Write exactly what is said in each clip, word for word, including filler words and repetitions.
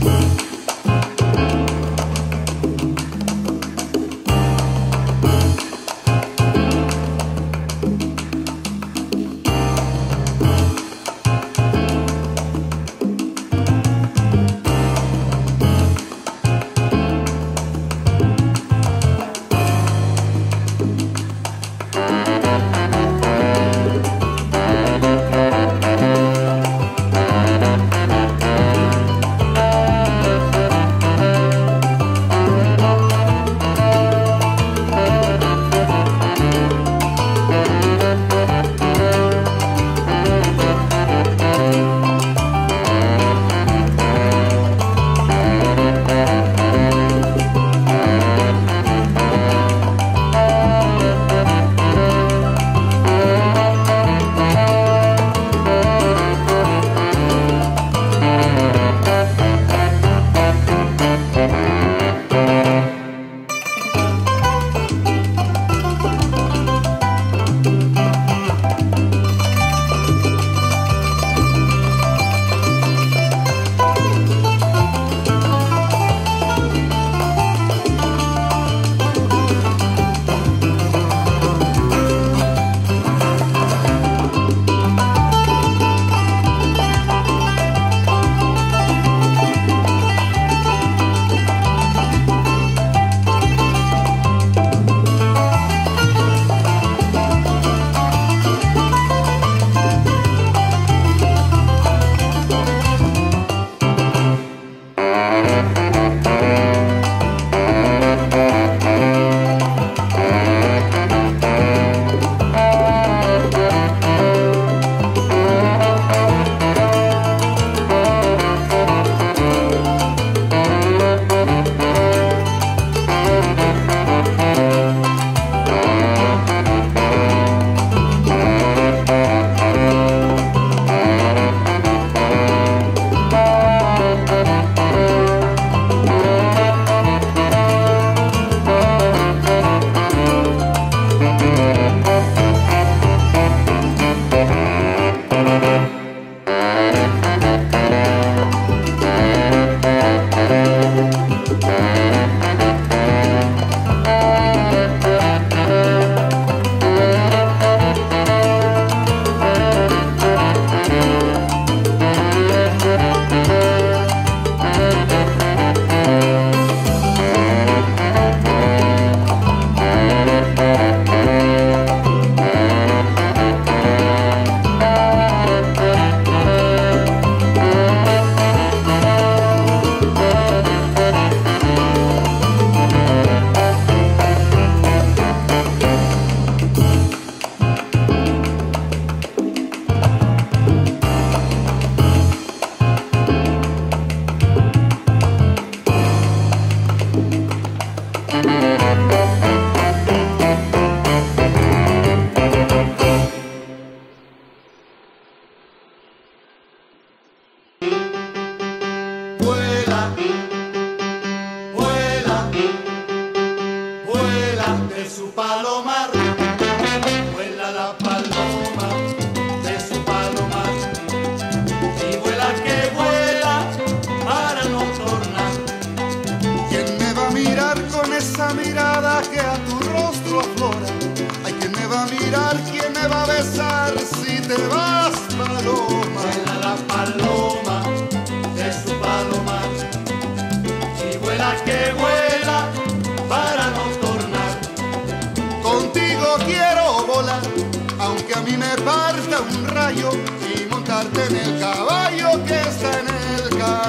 Aunque a mí me parta un rayo y montarte en el caballo que está en el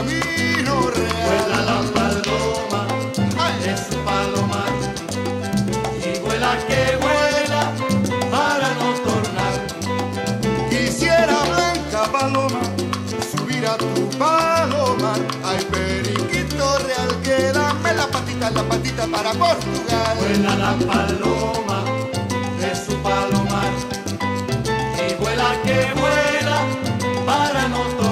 camino real. Vuela la paloma, ay, es su palomar, y vuela que vuela para no tornar. Quisiera, blanca paloma, subir a tu palomar. Ay, periquito real, que dame la patita, la patita para Portugal. Vuela la paloma de su palomar, y vuela que vuela para no tornar.